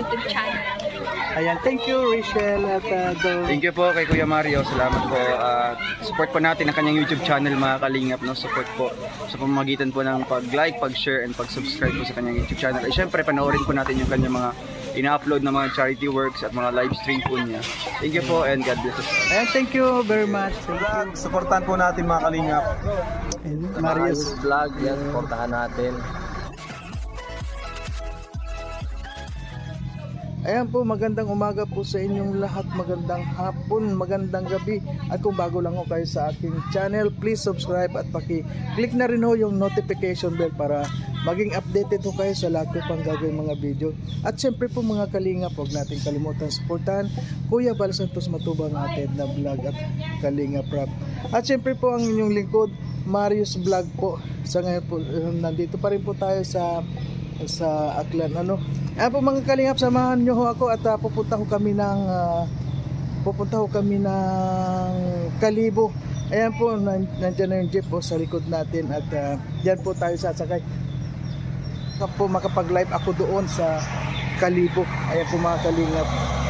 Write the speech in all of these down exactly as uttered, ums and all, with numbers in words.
YouTube channel. Ayan, thank you Rachel at uh, the... Thank you po kay Kuya Mario. Salamat po. Uh, support po natin ang kanyang YouTube channel mga kalingap. No? Support po sa pamamagitan po ng pag-like, pag-share, and pag-subscribe po sa kanyang YouTube channel. At syempre, panoorin po natin yung kanyang mga ina-upload na mga charity works at mga live stream po niya. Thank you po and God bless us. Ayan, thank you very much. Thank you. Supportan po natin mga kalingap. And Marius Vlog, yan, supportahan natin. Ayan po, magandang umaga po sa inyong lahat, magandang hapon, magandang gabi. At kung bago lang ho kayo sa aking channel, please subscribe at paki-click na rin ho yung notification bell para maging updated ho kayo sa lahat ko pang gagawin mga video. At syempre po mga kalingap, huwag natin kalimutan supportahan Kuya Bal Santos Matubang atin na vlog at Kalingap Rap. At syempre po ang inyong lingkod, Marius Vlog po. Sa ngayon po, nandito pa rin po tayo sa sa Aklan, ano. Ayan po mga kalingap, samahan nyo ho ako at uh, pupunta ho kami ng uh, pupunta ho kami ng Kalibo. Ayan po, nandiyan na yung jeep po sa likod natin at uh, diyan po tayo sasakay. Kaya po makapag live ako doon sa Kalibo. Ayan po mga kalingap.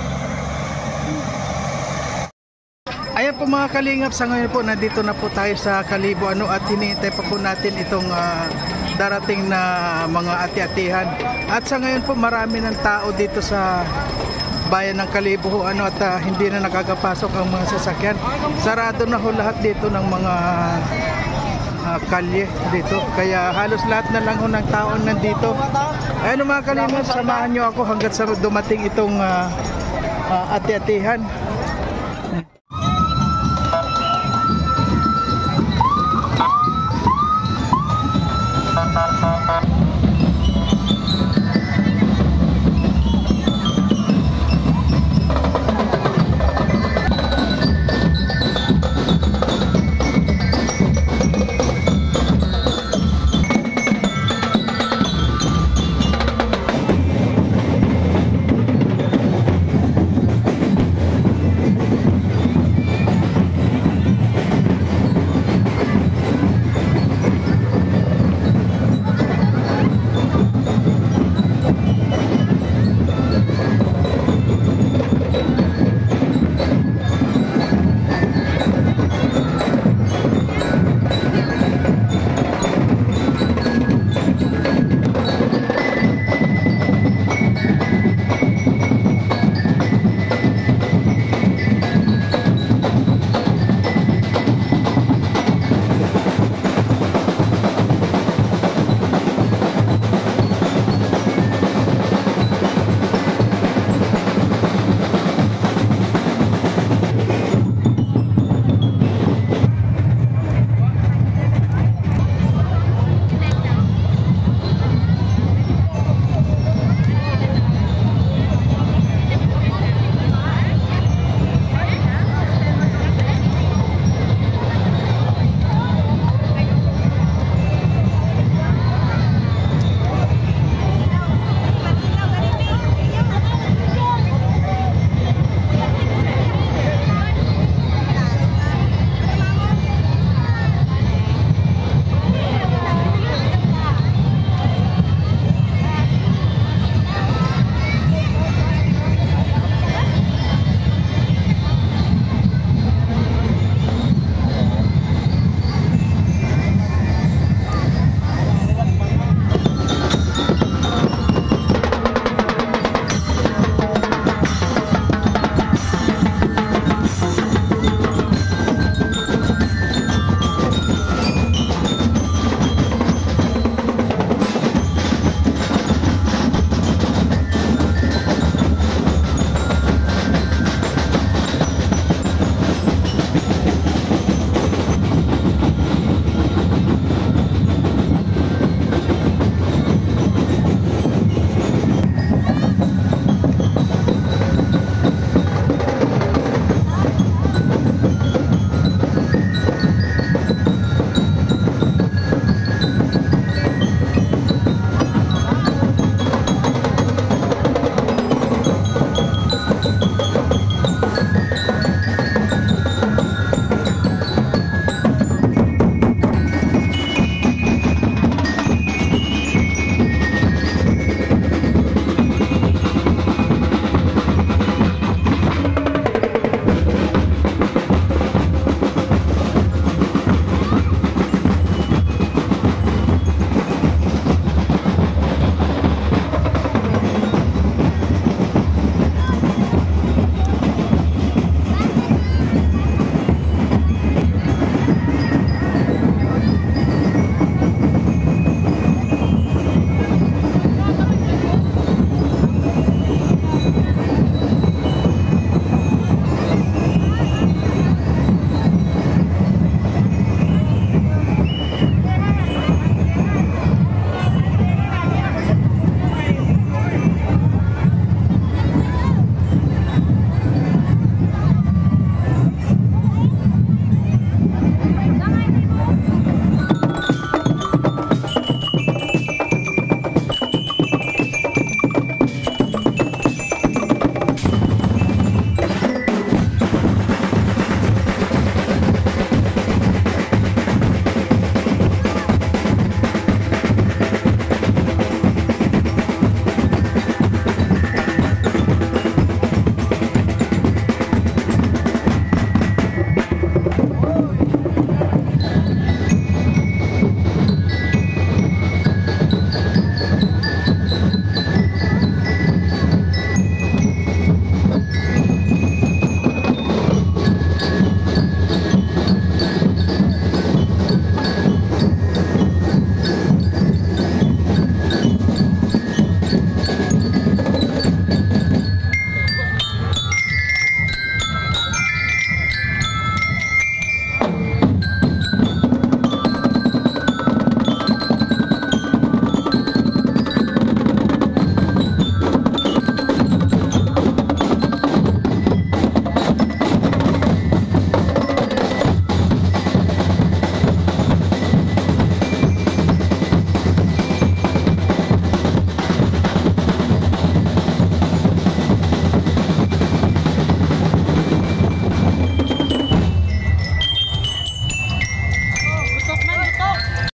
Ayan po mga kalingap, sa ngayon po nandito na po tayo sa Kalibo, ano, at hinihintay pa po natin itong uh, darating na mga ati-atihan. At sa ngayon po marami ng tao dito sa bayan ng Kalibo, ano, at uh, hindi na nakakapasok ang mga sasakyan. Sarado na ho lahat dito ng mga uh, kalye dito. Kaya halos lahat na lang ho ng tao nandito. Ayan mga kalingap, samahan nyo ako hanggat sa dumating itong uh, uh, ati-atihan.